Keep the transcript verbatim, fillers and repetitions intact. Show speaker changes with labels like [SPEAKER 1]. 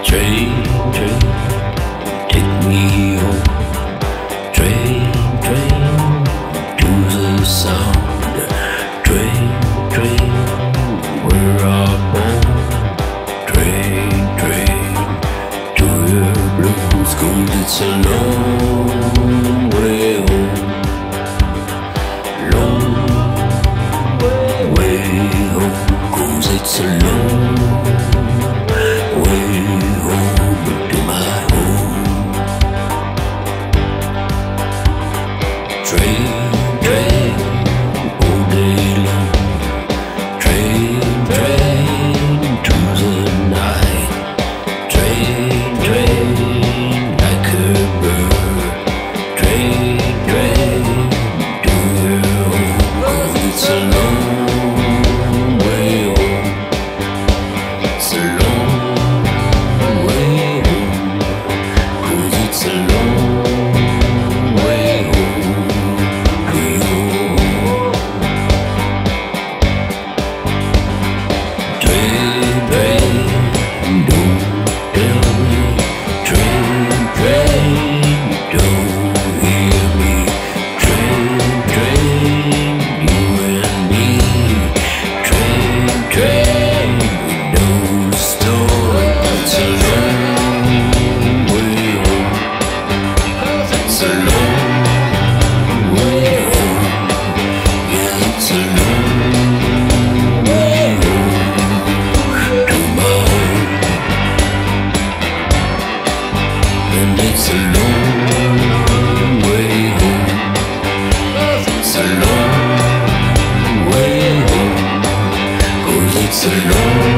[SPEAKER 1] Train, train, take me home. Train, train, to the sound. Train, train, where I'm born. Train, train, to your blues, 'cause it's a long way home. Long way home, 'cause it's a long way home to my home. Train, train, all day long. Train, train, to the night. Train, train, like a bird. Train, train, to your home, 'cause it's a long way home. It's a long way home, 'cause it's a long way home to you. Train, train, don't tell me. Train, train, don't hear me. Train, train, you and me. Train, train, no stop. It's a long way home. It's a long way home. Yeah, it's a long way home to my home. And it's a long way home. It's a long way home, 'cause it's a long